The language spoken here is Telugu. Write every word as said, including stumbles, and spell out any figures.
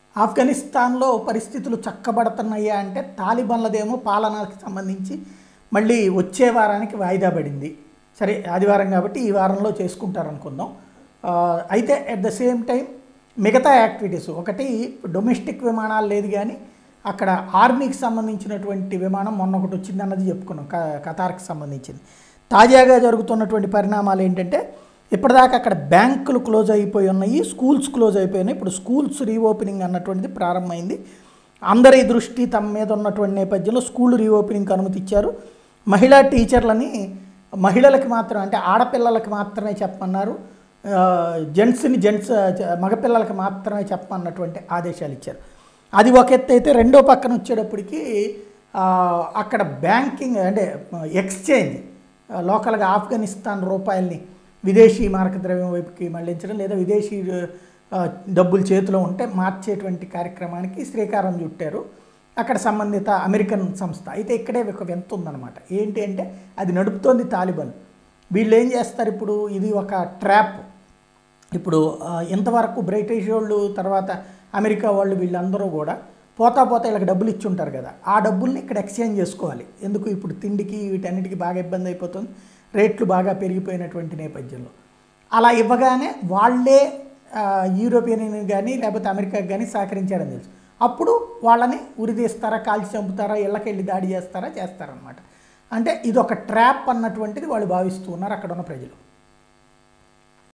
ఆఫ్ఘనిస్తాన్లో పరిస్థితులు చక్కబడుతున్నాయా అంటే తాలిబాన్లదేమో పాలనకి సంబంధించి మళ్ళీ వచ్చే వారానికి వాయిదా పడింది. సరే ఆదివారం కాబట్టి ఈ వారంలో చేసుకుంటారనుకుందాం. అయితే అట్ ద సేమ్ టైం మిగతా యాక్టివిటీస్ ఒకటి డొమెస్టిక్ విమానాలు లేదు, కానీ అక్కడ ఆర్మీకి సంబంధించినటువంటి విమానం మొన్న ఒకటి వచ్చింది అన్నది చెప్పుకున్నాం, ఖతార్కి సంబంధించింది. తాజాగా జరుగుతున్నటువంటి పరిణామాలు ఏంటంటే ఇప్పటిదాకా అక్కడ బ్యాంకులు క్లోజ్ అయిపోయి ఉన్నాయి, స్కూల్స్ క్లోజ్ అయిపోయినాయి. ఇప్పుడు స్కూల్స్ రీఓపెనింగ్ అన్నటువంటిది ప్రారంభమైంది. అందరి దృష్టి తమ మీద ఉన్నటువంటి నేపథ్యంలో స్కూల్ రీఓపెనింగ్కి అనుమతి ఇచ్చారు. మహిళా టీచర్లని మహిళలకి మాత్రం అంటే ఆడపిల్లలకి మాత్రమే చెప్పమన్నారు, జెంట్స్ని జెంట్స్ మగపిల్లలకి మాత్రమే చెప్పమన్నటువంటి ఆదేశాలు ఇచ్చారు. అది ఒక ఎత్తు అయితే రెండో పక్కన వచ్చేటప్పటికి అక్కడ బ్యాంకింగ్ అంటే ఎక్స్చేంజ్ లోకల్గా ఆఫ్ఘనిస్తాన్ రూపాయల్ని విదేశీ మారక ద్రవ్యం వైపుకి మళ్లించడం లేదా విదేశీ డబ్బులు చేతిలో ఉంటే మార్చేటువంటి కార్యక్రమానికి శ్రీకారం చుట్టారు అక్కడ సంబంధిత అమెరికన్ సంస్థ. అయితే ఇక్కడే ఒక వింత ఉందన్నమాట. ఏంటి అంటే అది నడుపుతోంది తాలిబాన్. వీళ్ళు ఏం చేస్తారు ఇప్పుడు, ఇది ఒక ట్రాప్. ఇప్పుడు ఇంతవరకు బ్రిటిష్ వాళ్ళు తర్వాత అమెరికా వాళ్ళు వీళ్ళందరూ కూడా పోతా పోతా వీళ్ళకి డబ్బులు ఇచ్చి ఉంటారు కదా, ఆ డబ్బుల్ని ఇక్కడ ఎక్స్చేంజ్ చేసుకోవాలి. ఎందుకు ఇప్పుడు తిండికి వీటన్నిటికీ బాగా ఇబ్బంది అయిపోతుంది, రేట్లు బాగా పెరిగిపోయినటువంటి నేపథ్యంలో. అలా ఇవ్వగానే వాళ్ళే యూరోపియన్ యూనియన్ కానీ లేకపోతే అమెరికాకి కానీ సహకరించారని తెలుసు. అప్పుడు వాళ్ళని ఉరిదీస్తారా, కాల్చి చంపుతారా, ఇళ్ళకెళ్ళి దాడి చేస్తారా, చేస్తారనమాట. అంటే ఇది ఒక ట్రాప్ అన్నటువంటిది వాళ్ళు భావిస్తూ ఉన్నారు అక్కడ ఉన్న ప్రజలు.